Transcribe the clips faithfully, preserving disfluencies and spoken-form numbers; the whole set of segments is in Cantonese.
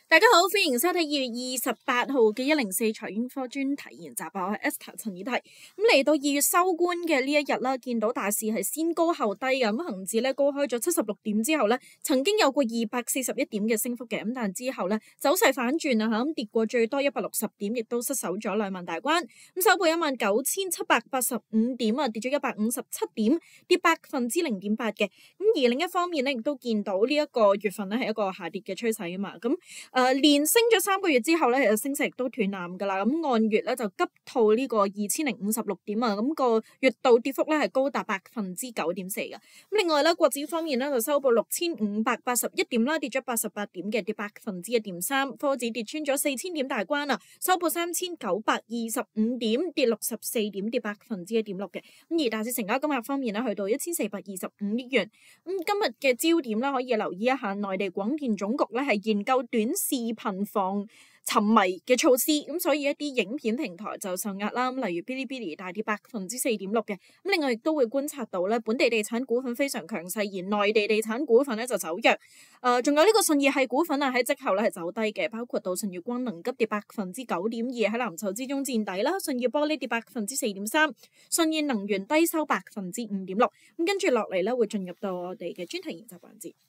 大家好，歡迎收睇二月二十八號嘅一零四財經科專題研習啊！我係 Esther 陳以蒂。咁嚟到二月收官嘅呢一日啦，見到大市係先高後低嘅，咁恒指咧高開咗七十六點之後咧，曾經有過二百四十一點嘅升幅嘅，咁但之後咧走勢反轉啊吓，咁跌過最多一百六十點，亦都失守咗兩萬大關，咁收報一萬九千七百八十五點啊，跌咗一百五十七點，跌百分之零點八嘅。咁而另一方面咧，亦都見到呢一個月份咧係一個下跌嘅趨勢啊嘛，咁。誒、呃、連升咗三個月之後咧，其實升勢亦都斷纜㗎啦。咁按月咧就急套呢個二千零五十六點啊，咁、那個月度跌幅咧係高達百分之九點四嘅。咁另外咧，國指方面咧就收報六千五百八十一點啦，跌咗八十八點嘅，跌百分之一點三。科指跌穿咗四千點大關啊，收報三千九百二十五點，跌六十四點，跌百分之一點六嘅。咁而大市成交金額方面咧，去到一千四百二十五億元。咁今日嘅焦點咧，可以留意一下內地廣電總局咧係研究短視頻防沉迷嘅措施，咁所以一啲影片平台就受壓啦，例如 Bilibili 大跌百分之四點六嘅。咁另外亦都會觀察到咧，本地地產股份非常強勢，而內地地產股份咧就走弱。誒、呃，仲有呢個信義系股份啊，喺績後咧係走低嘅，包括到舜宇光能急跌百分之九點二，喺藍籌之中墊底啦。信義玻璃跌百分之四點三，信義能源低收百分之五點六。咁跟住落嚟咧，會進入到我哋嘅專題研習環節。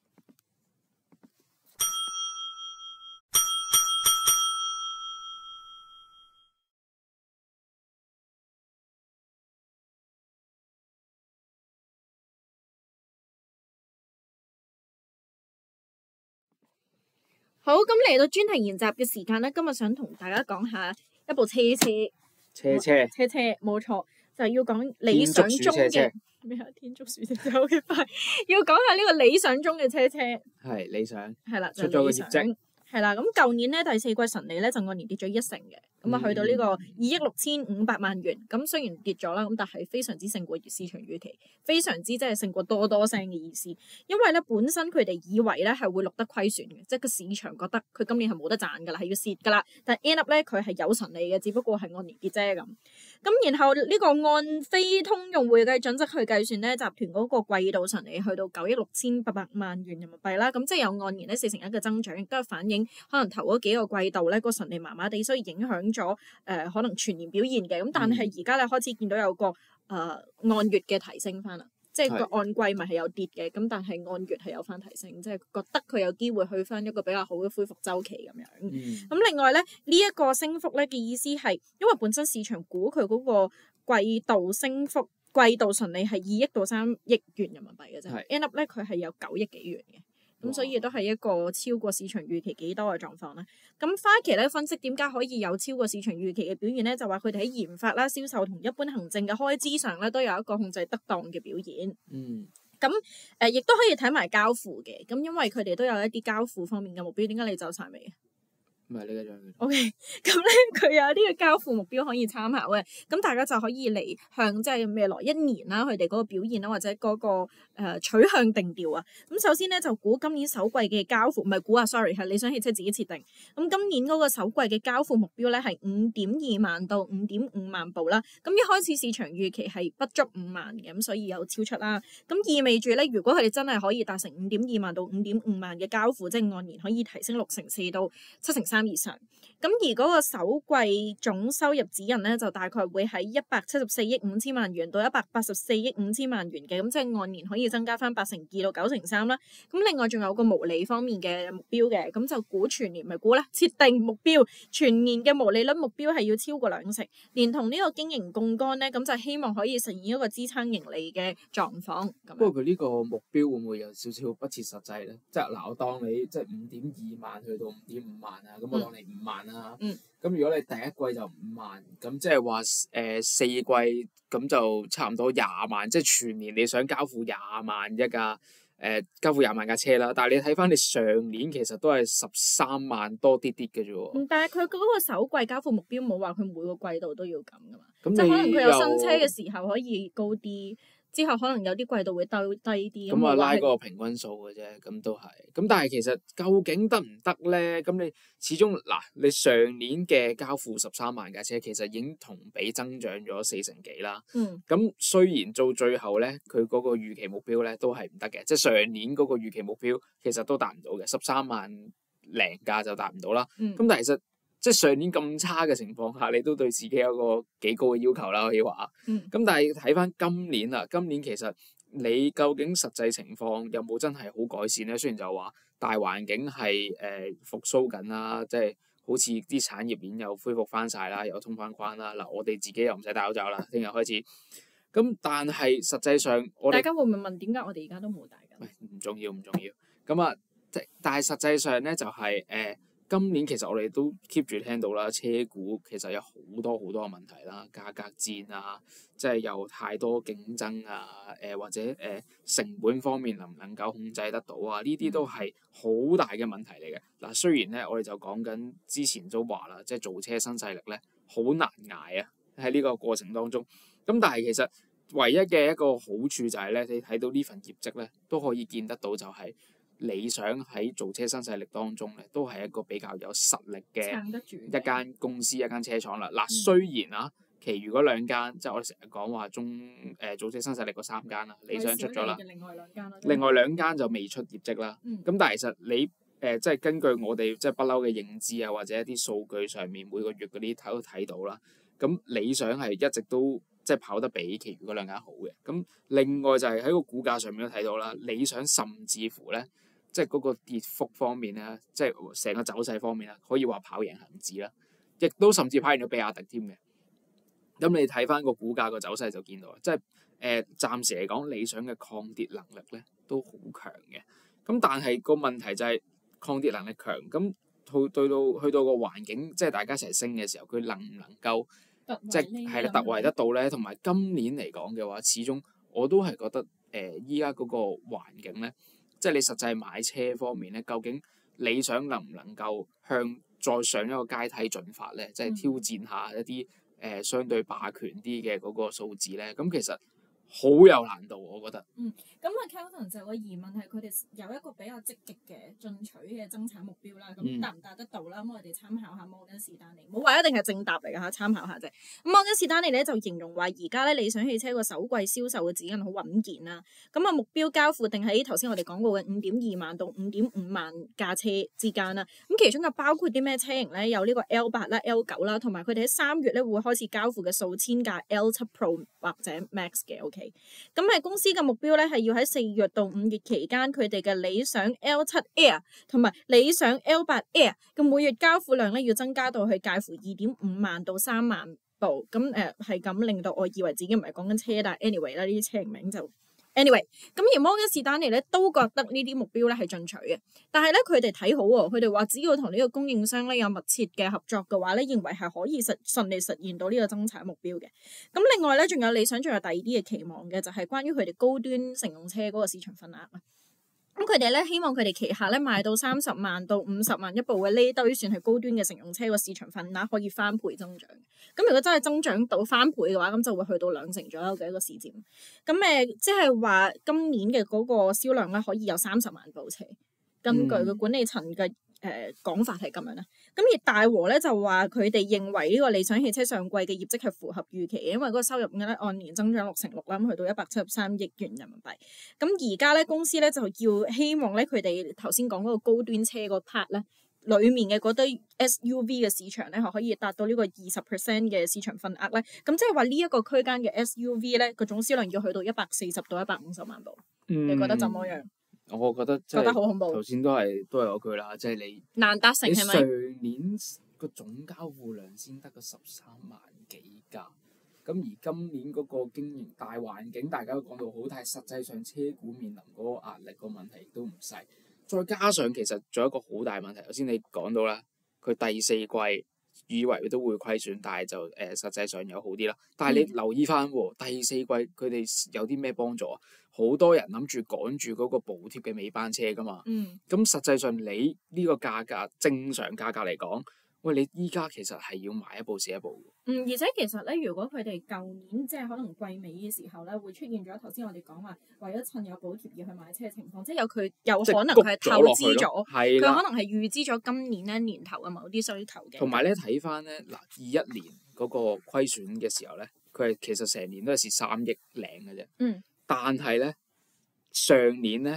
好，咁嚟到專題研習嘅時間咧，今日想同大家講下一部車車， 車車車車，冇錯，就係要講理想中嘅咩啊？天竺鼠車車好嘅快，要講下呢個理想中嘅車車， 係理想， 係啦， 出咗個業績， 係啦，咁舊年咧第四季純利咧就按年跌咗一成嘅，咁啊去到呢個二億六千五百萬元，咁雖然跌咗啦，咁但係非常之勝過市場預期，非常之即係勝過多多聲嘅意思，因為咧本身佢哋以為咧係會錄得虧損嘅，即係個市場覺得佢今年係冇得賺噶啦，係要蝕噶啦，但係 end up 咧佢係有純利嘅，只不過係按年跌啫咁。咁然後呢個按非通用會計準則去計算咧，集團嗰個季度純利去到九億六千八百萬元人民幣啦，咁即係有按年咧四成一嘅增長，亦都係反映可能頭嗰幾個季度咧個純利麻麻地，所以影響咗誒、呃、可能全年表現嘅。咁但係而家咧開始見到有個誒、呃、按月嘅提升翻啦，即係個按季咪係有跌嘅，咁但係按月係有翻提升，即係覺得佢有機會去翻一個比較好嘅恢復週期咁樣。咁、嗯、另外咧呢一、這個升幅咧嘅意思係，因為本身市場估佢嗰個季度升幅、季度純利係二億到三億元人民幣嘅啫，end up 咧佢係有九億幾元嘅。咁所以亦都係一個超過市場預期幾多嘅狀況啦。咁花旗咧分析點解可以有超過市場預期嘅表現咧，就話佢哋喺研發啦、銷售同一般行政嘅開支上咧，都有一個控制得當嘅表現。嗯。咁誒，亦都可以睇埋交付嘅。咁因為佢哋都有一啲交付方面嘅目標。點解你走晒未啊？ 唔係呢個樣。 O K，咁咧佢有呢個交付目標可以參考嘅，咁大家就可以嚟向即係未來一年啦，佢哋嗰個表現啦，或者嗰、嗰個誒、呃、取向定調啊。咁首先咧就估今年首季嘅交付，唔係估啊 ，sorry 係理想汽車自己設定。咁今年嗰個首季嘅交付目標咧係五點二萬到五點五萬部啦。咁一開始市場預期係不足五萬嘅，咁所以有超出啦。咁意味住咧，如果佢哋真係可以達成五點二萬到五點五萬嘅交付，即係按年可以提升六成四到七成三以上。咁而嗰個首季總收入指引咧，就大概會喺一百七十四億五千萬元到一百八十四億五千萬元嘅，咁即係按年可以增加翻八成二到九成三啦。咁另外仲有個毛利方面嘅目標嘅，咁就估全年咪估啦，設定目標全年嘅毛利率目標係要超過兩成，連同呢個經營槓桿咧，咁就希望可以實現一個支撐盈利嘅狀況。 不過佢呢個目標會唔會有少少不切實際咧？即係嗱，我當你即係五點二萬去到五點五萬啊，咁我當你五萬啦。嗯。咁如果你第一季就五萬，咁即係話誒四季咁就差唔多廿萬，即係全年你想交付廿萬一架誒、呃、交付廿萬架車啦。但係你睇翻你上年其實都係十三萬多啲啲嘅啫喎。 但係佢嗰個首季交付目標冇話佢每個季度都要咁噶嘛， 即係可能佢有新車嘅時候可以高啲。之後可能有啲季度會低低啲， 咁啊拉個平均數嘅啫，咁都係。咁但係其實究竟得唔得咧？咁你始終嗱，你上年嘅交付十三萬架車，其實已經同比增長咗四成幾啦。嗯。咁雖然到最後咧，佢嗰個預期目標咧都係唔得嘅，即係上年嗰個預期目標其實都達唔到嘅，十三萬零價就達唔到啦。咁、 嗯、 但係其實即係上年咁差嘅情況下，你都對自己有個幾高嘅要求啦，可以話。咁、 嗯、 但係睇翻今年啦，今年其實你究竟實際情況有冇真係好改善咧？雖然就話大環境係誒、呃、復甦緊啦，即係好似啲產業鏈又恢復翻晒啦，又通翻關啦。嗱，我哋自己又唔使戴口罩啦，聽日開始。咁但係實際上我哋大家會唔會問點解我哋而家都冇戴緊？ 唔重要唔重要。咁啊，即但係實際上咧就係、是、誒、呃、今年其實我哋都 keep 住聽到啦，車股其實有好多好多嘅問題啦，價格戰啊，即係有太多競爭啊，誒、呃、或者誒、呃、成本方面能唔能夠控制得到啊？呢啲都係好大嘅問題嚟嘅。嗱，雖然咧我哋就講緊之前都話啦，即係造車新勢力咧好難捱啊，喺呢個過程當中。咁但係其實唯一嘅一個好處就係咧，你睇到呢份業績咧，都可以見得到就係理想喺造車新勢力當中咧，都係一個比較有實力嘅一間公司、一間車廠啦。嗱、嗯，雖然啊，其餘嗰兩間即係我哋成日講話中誒、呃、造車新勢力嗰三間啦，理想出咗啦， 另外兩間啦， 另外兩間就未出業績啦。咁、嗯、但係其實你誒、呃、即係根據我哋即係不嬲嘅認知啊，或者一啲數據上面每個月嗰啲睇都睇到啦。咁理想係一直都即係跑得比其餘嗰兩間好嘅。咁另外就係喺個股價上面都睇到啦，理想甚至乎咧，即係嗰個跌幅方面咧，即係成個走勢方面啦，可以話跑贏恒指啦，亦都甚至跑贏咗比亞迪添嘅。咁你睇翻個股價個走勢就見到啦，即係誒、呃、暫時嚟講，理想嘅抗跌能力咧都好強嘅。咁但係個問題就係抗跌能力強，咁去對到去到個環境，即係大家一齊升嘅時候，佢能唔能夠？即係係啦，突圍得到咧，同埋今年嚟講嘅話，始終我都係覺得誒，依家嗰個環境咧，即係你實際買車方面咧，究竟理想能唔能夠向再上一個階梯進發咧？即係挑戰下一啲誒、呃、相對霸權啲嘅嗰個數字咧？咁其實好有難度，我覺得。 嗯，咁啊，Kelvin 就有個疑問係佢哋有一個比較積極嘅進取嘅增產目標啦，咁達唔達得到啦？咁我哋參考下摩根士丹利，冇話一定係正答嚟㗎嚇，參考下啫。咁摩根士丹利咧就形容話，而家咧理想汽車個首季銷售嘅指引好穩健啦。咁啊，目標交付定喺頭先我哋講過嘅五點二萬到五點五萬架車之間啦。咁其中就包括啲咩車型咧？有呢個 L 八啦、L 九啦，同埋佢哋喺三月咧會開始交付嘅數千架 L 七 Pro 或者 Max 嘅 OK。咁係公司嘅目標咧，係要喺四月到五月期間，佢哋嘅理想 L 七 Air 同埋理想 L 八 Air 嘅每月交付量咧，要增加到去介乎二點五萬到三萬部。咁誒係咁令到我以為自己唔係講緊車，但係 anyway 啦，呢啲車名就 anyway。咁而摩根士丹利咧都覺得呢啲目標咧係進取嘅，但係咧佢哋睇好喎，佢哋話只要同呢個供應商咧有密切嘅合作嘅話咧，認為係可以實順利實現到呢個增產目標嘅。咁另外咧，仲有理想仲有第二啲嘅期望嘅，就係關於佢哋高端乘用車嗰個市場份額啊。咁佢哋咧希望佢哋旗下咧賣到三十萬到五十萬一部嘅呢堆算係高端嘅乘用車個市場份額可以翻倍增長。咁如果真係增長到翻倍嘅話，咁就會去到兩成左右嘅一個市佔。咁誒，即係話今年嘅嗰個銷量咧可以有三十萬部車。根據個管理層嘅誒講法係咁樣啦。咁而大和咧就話佢哋認為呢個理想汽車上季嘅業績係符合預期嘅，因為嗰個收入咧按年增長六成六啦，咁去到一百七十三億元人民幣。咁而家咧公司咧就要希望咧佢哋頭先講嗰個高端車個 part 咧，裡面嘅嗰堆 S U V 嘅市場咧，可以達到呢個二十 percent 嘅市場份額咧。咁即係話呢一個區間嘅 S U V 咧，個總銷量要去到一百四十到一百五十萬部。嗯、你覺得怎麼樣？ 我覺得覺得好恐怖。 頭先都係都係嗰句啦，即係你難達成係咪？ 上年個總交付量先得個十三萬幾架，咁而今年嗰個經營大環境大家都講到好，但係實際上車股面臨嗰個壓力個問題亦都唔細。再加上其實仲有一個好大問題，頭先你講到啦，佢第四季以為都會虧損，但係就誒、呃、實際上有好啲啦。但係你留意翻喎，嗯、第四季佢哋有啲咩幫助啊？好多人諗住趕住嗰個補貼嘅尾班車㗎嘛。嗯。咁實際上你呢個價格正常價格嚟講，喂，你依家其實係要買一部蝕一部。 嗯，而且其實咧，如果佢哋舊年即係可能季尾嘅時候咧，會出現咗頭先我哋講話為咗趁有補貼而去買車嘅情況，即係有佢有可能佢係透支咗，佢可能係預支咗今年咧年頭嘅某啲需求嘅。 同埋咧睇翻咧嗱，二一年嗰個虧損嘅時候咧，佢係其實成年都係蝕三億零嘅啫。嗯。但係咧，上年咧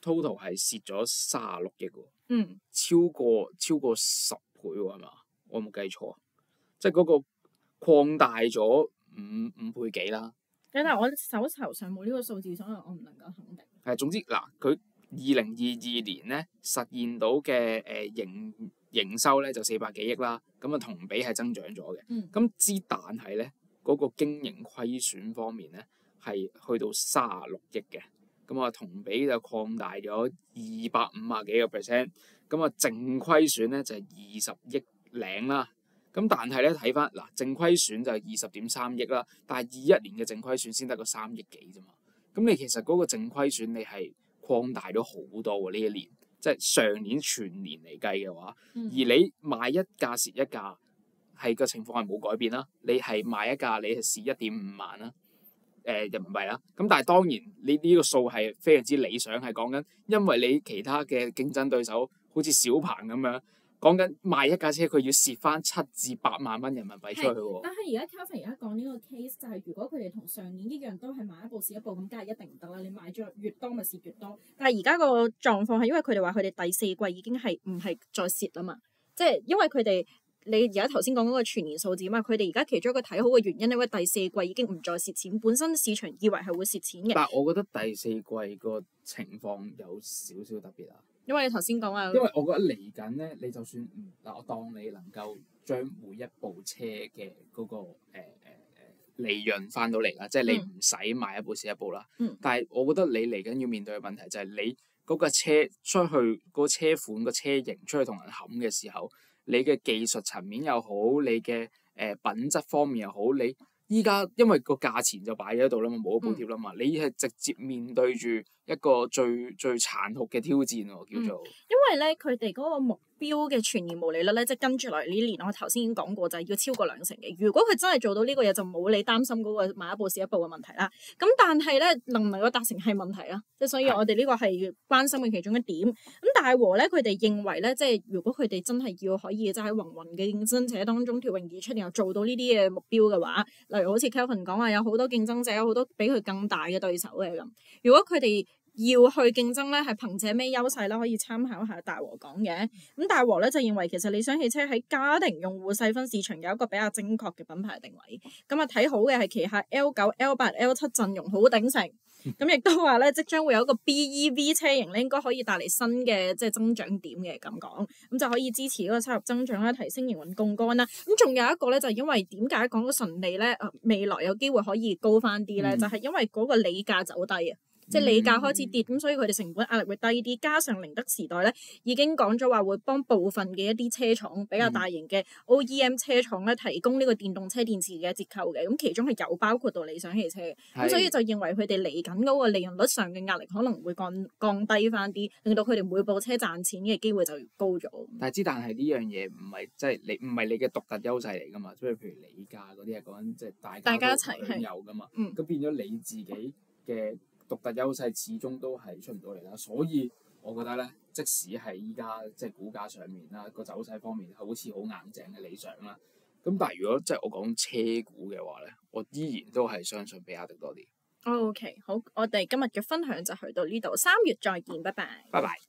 total 係蝕咗三十六億喎， 嗯， 超過超過十倍喎係嘛？我有冇計錯啊？即係嗰個擴大咗五五倍幾啦。 但係我手頭上冇呢個數字，所以我唔能夠肯定。 係總之嗱，佢二零二二年咧實現到嘅誒營營收咧就四百幾億啦，咁啊同比係增長咗嘅。咁之、嗯、但係咧嗰個經營虧損方面咧係去到三十六億嘅，咁啊同比就擴大咗二百五啊幾個 percent，咁啊淨虧損咧就係二十億零啦。咁但係咧睇翻嗱淨虧損就係二十點三億啦，但係二一年嘅淨虧損先得個三億幾啫嘛。咁你其實嗰個淨虧損你係擴大咗好多喎呢一年，即係上年全年嚟計嘅話，嗯、而你賣一價蝕一價係個情況係冇改變啦。你係賣一價你係蝕一點五萬啦，誒、呃、人民幣啦。咁但係當然你呢個數係非常之理想，係講緊因為你其他嘅競爭對手好似小鵬咁樣。講緊賣一架車，佢要蝕翻七至八萬蚊人民幣出去喎。 但係而家 Calvin 而家講呢個 case 就係，如果佢哋同上年一樣都係買一部蝕一部，咁梗係一定唔得啦。你買咗越多咪蝕越多。但係而家個狀況係因為佢哋話佢哋第四季已經係唔係再蝕啦嘛？即係因為佢哋你而家頭先講嗰個全年數字啊嘛，佢哋而家其中一個睇好嘅原因，因為第四季已經唔再蝕錢，本身市場以為係會蝕錢嘅。 但係我覺得第四季個情況有少少特別啊。 因為你頭先講話， 因為我覺得嚟緊咧，你就算唔嗱，我當你能夠將每一部車嘅嗰、那個誒誒誒利潤翻到嚟啦，即係你唔使賣一部蝕一部啦。嗯、但係我覺得你嚟緊要面對嘅問題就係你嗰個車出去嗰、那個車款個車型出去同人冚嘅時候，你嘅技術層面又好，你嘅誒、呃、品質方面又好，你依家因為個價錢就擺喺度啦嘛，冇咗補貼啦嘛，嗯、你係直接面對住一個最最殘酷嘅挑戰喎，叫做、嗯。因為咧，佢哋嗰個目標嘅全年毛利率咧，即係跟住嚟呢年，我頭先已經講過，就係、是、要超過兩成嘅。如果佢真係做到呢個嘢，就冇你擔心嗰個買一部蝕一部嘅問題啦。咁但係咧，能唔能夠達成係問題啦。即係所以我哋呢個係關心嘅其中一點。咁大和咧，佢哋認為咧，即係如果佢哋真係要可以即係喺芸芸嘅競爭者當中脫穎而出，然後做到呢啲嘅目標嘅話，例如好似 Kelvin 講話，有好多競爭者，有好多比佢更大嘅對手嘅咁。如果佢哋要去競爭咧，係憑借咩優勢咧？可以參考下大和講嘅。咁大和咧就認為其實理想汽車喺家庭用戶細分市場有一個比較精確嘅品牌定位。咁啊睇好嘅係旗下 L 九、L 八、L 七陣容好鼎盛。咁亦都話咧，即將會有一個 B E V 車型咧，應該可以帶嚟新嘅即係增長點嘅咁講。咁就可以支持嗰個收入增長啦，提升營運槓桿啦。咁仲有一個咧，就係因為點解講到純利咧？誒未來有機會可以高翻啲咧，嗯、就係因為嗰個理價走低啊。即係理價開始跌，咁所以佢哋成本壓力會低啲。加上寧德時代咧已經講咗話會幫部分嘅一啲車廠比較大型嘅 O E M 車廠咧提供呢個電動車電池嘅折扣嘅，咁其中係有包括到理想汽車嘅。咁是所以就認為佢哋嚟緊嗰個利潤率上嘅壓力可能會降降低翻啲，令到佢哋每部車賺錢嘅機會就高咗。但係之但係呢樣嘢唔係即係你唔係你嘅獨特優勢嚟㗎嘛，即係譬如理價嗰啲係講緊即係大家大家一齊享有㗎嘛，咁、嗯、變咗你自己嘅獨特優勢始終都係出唔到嚟啦，所以我覺得咧，即使係依家即係股價上面啦，個走勢方面好似好硬淨嘅理想啦，咁但係如果即係我講車股嘅話咧，我依然都係相信比亞迪多啲。 OK，好，我哋今日嘅分享就去到呢度，三月再見，拜拜。 拜拜。